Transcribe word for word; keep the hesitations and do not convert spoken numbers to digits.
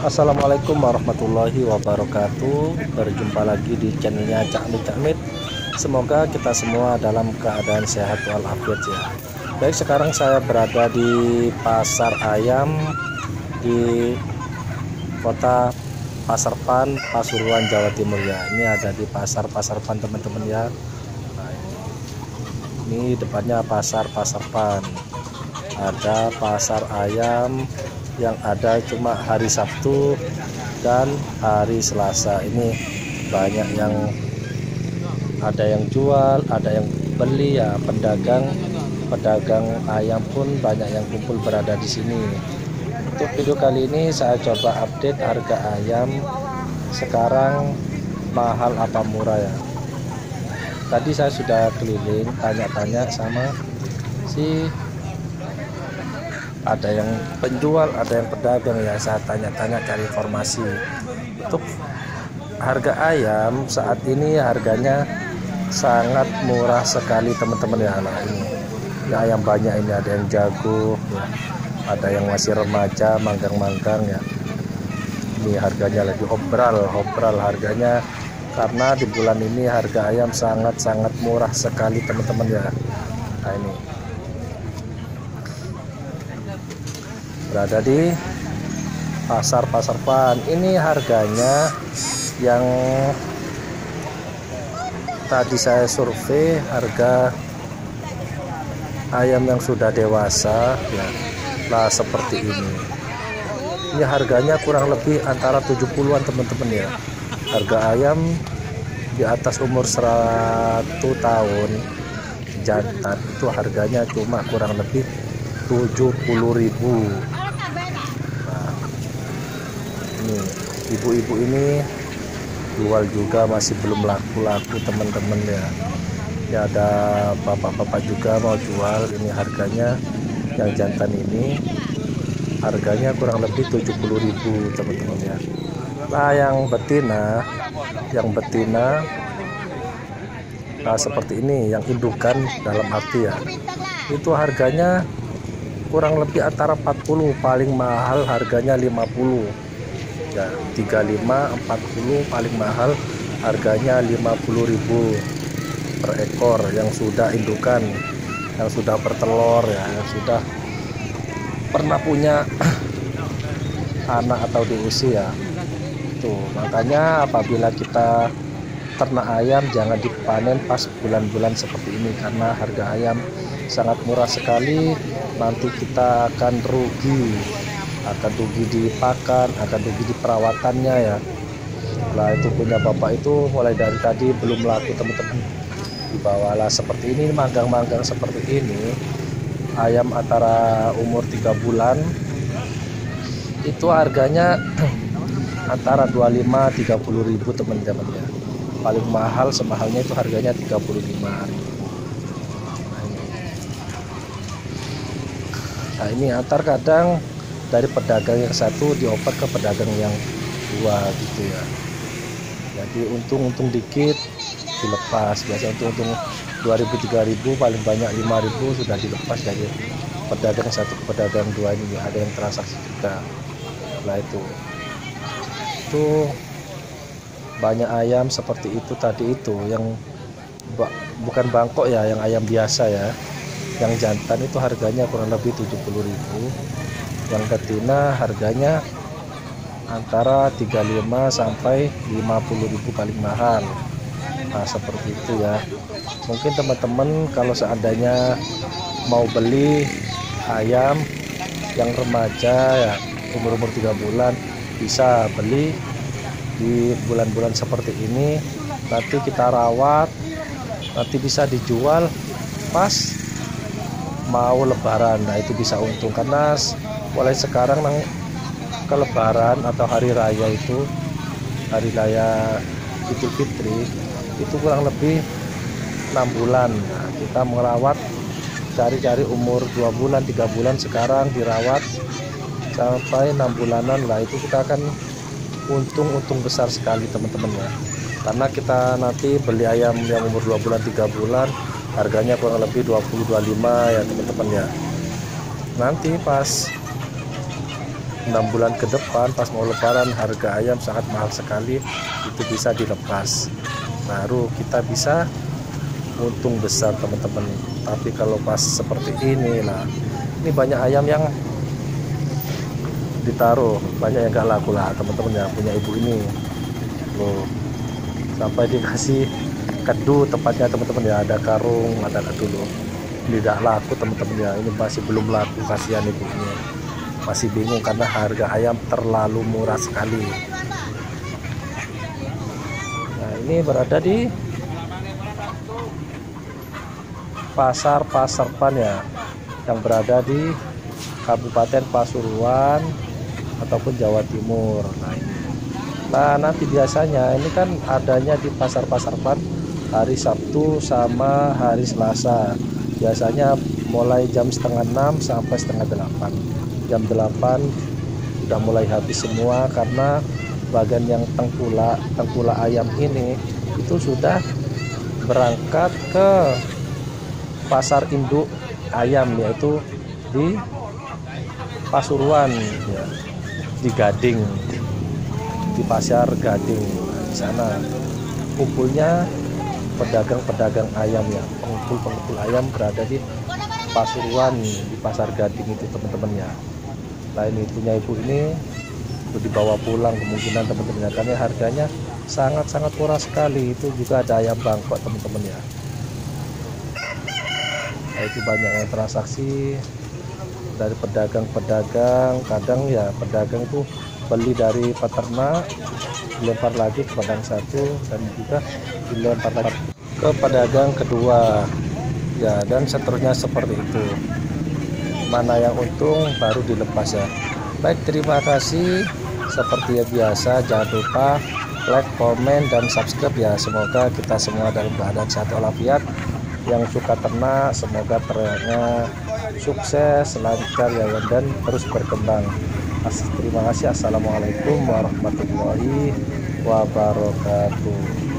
Assalamualaikum warahmatullahi wabarakatuh. Berjumpa lagi di channelnya Cakmit Cakmit. Semoga kita semua dalam keadaan sehat walafiat ya. Baik, sekarang saya berada di pasar ayam di kota Pasarpan, Pasuruan, Jawa Timur ya. Ini ada di pasar Pasarpan teman-teman ya. Nah, ini depannya pasar Pasarpan. Ada pasar ayam yang ada cuma hari Sabtu dan hari Selasa. Ini banyak yang ada yang jual, ada yang beli ya. Pedagang pedagang ayam pun banyak yang kumpul berada di sini. Untuk video kali ini saya coba update harga ayam sekarang mahal apa murah ya. Tadi saya sudah keliling tanya-tanya sama si ada yang penjual, ada yang pedagang ya. Saya tanya-tanya cari informasi. Untuk harga ayam saat ini harganya sangat murah sekali teman-teman ya. Nah, ini, ini ayam banyak, ini ada yang jago ya. Ada yang masih remaja, manggang-manggang ya. Ini harganya lagi obral, obral harganya karena di bulan ini harga ayam sangat-sangat murah sekali teman-teman ya. Nah, ini berada di pasar Pasarpan. Ini harganya yang tadi saya survei, harga ayam yang sudah dewasa ya, lah seperti ini. Ini harganya kurang lebih antara tujuh puluhan teman-teman ya. Harga ayam di atas umur seratus tahun jantan itu harganya cuma kurang lebih tujuh puluh ribu. Ini ibu-ibu ini jual juga masih belum laku-laku teman-teman ya. Ya ada bapak-bapak juga mau jual. Ini harganya yang jantan ini harganya kurang lebih tujuh puluh ribu teman-teman ya. Nah, yang betina yang betina nah seperti ini, yang indukan dalam arti ya, itu harganya kurang lebih antara empat puluh, paling mahal harganya lima puluh ya. Tiga puluh lima, empat puluh, paling mahal harganya lima puluh ribu per ekor. Yang sudah indukan, yang sudah bertelur ya, yang sudah pernah punya anak atau diusi ya. Tuh, makanya apabila kita ternak ayam jangan dipanen pas bulan-bulan seperti ini, karena harga ayam sangat murah sekali. Nanti kita akan rugi, akan rugi di pakan, akan rugi di perawatannya ya. Nah, itu punya bapak itu mulai dari tadi belum laku teman-teman. Dibawalah seperti ini, manggang-manggang seperti ini. Ayam antara umur tiga bulan itu harganya antara dua puluh lima tiga puluh ribu teman-teman ya. Paling mahal semahalnya itu harganya tiga puluh lima ribu. Nah, ini antar kadang dari pedagang yang satu dioper ke pedagang yang dua gitu ya. Jadi untung-untung dikit dilepas. Biasa untung-untung dua ribu tiga ribu, paling banyak lima ribu sudah dilepas dari pedagang satu ke pedagang dua ini. Ada yang transaksi juga. Nah, itu itu banyak ayam seperti itu tadi, itu yang bukan bangkok ya, yang ayam biasa ya. Yang jantan itu harganya kurang lebih tujuh puluh ribu. Yang betina harganya antara tiga puluh lima sampai lima puluh ribu paling mahal. Nah, seperti itu ya. Mungkin teman-teman kalau seandainya mau beli ayam yang remaja ya, umur-umur tiga bulan, bisa beli di bulan-bulan seperti ini. Nanti kita rawat, nanti bisa dijual pas mau lebaran. Nah, itu bisa untung karena mulai sekarang nang ke lebaran atau hari raya itu, hari raya Idul Fitri itu kurang lebih enam bulan. Nah, kita merawat, cari-cari umur dua bulan tiga bulan, sekarang dirawat sampai enam bulanan lah, itu kita akan untung-untung besar sekali teman-teman ya. Karena kita nanti beli ayam yang umur dua bulan tiga bulan harganya kurang lebih dua puluh dua puluh lima ya teman-teman ya. Nanti pas enam bulan ke depan pas mau lebaran harga ayam sangat mahal sekali, itu bisa dilepas, baru kita bisa untung besar teman-teman. Tapi kalau pas seperti ini lah, ini banyak ayam yang ditaruh, banyak yang gak laku lah teman-teman ya. Punya ibu ini loh, sampai dikasih kado tepatnya teman-teman ya, ada karung, ada kado loh. Tidak laku teman-teman ya, ini masih belum laku, kasihan ibunya masih bingung karena harga ayam terlalu murah sekali. Nah, ini berada di pasar Pasar Pan ya, yang berada di Kabupaten Pasuruan ataupun Jawa Timur. Nah, ini. Nah, nanti biasanya ini kan adanya di pasar-pasar Pan hari Sabtu sama hari Selasa. Biasanya mulai jam setengah enam sampai setengah delapan. Jam delapan udah mulai habis semua karena bagian yang tengkulak tengkulak ayam ini itu sudah berangkat ke pasar induk ayam, yaitu di Pasuruan ya, di Gading, di pasar Gading. Nah, di sana kumpulnya pedagang-pedagang ayam ya, pengumpul-pengumpul ayam berada di Pasuruan, di pasar Gading itu teman-teman ya. Nah, ini punya ibu ini itu dibawa pulang kemungkinan teman-teman ya, karena harganya sangat-sangat murah sekali. Itu juga ada ayam bangkok teman-teman ya. Nah, itu banyak yang transaksi dari pedagang-pedagang. Kadang ya pedagang itu beli dari peternak, dilempar lagi ke pedagang satu, dan juga dilempar lagi ke pedagang kedua ya, dan seterusnya seperti itu. Mana yang untung baru dilepas ya. Baik, terima kasih. Seperti biasa, jangan lupa like, komen, dan subscribe ya. Semoga kita semua dalam keadaan sehat walafiat. Yang suka ternak semoga ternaknya sukses, lancar ya, dan terus berkembang. Terima kasih. Assalamualaikum warahmatullahi wabarakatuh.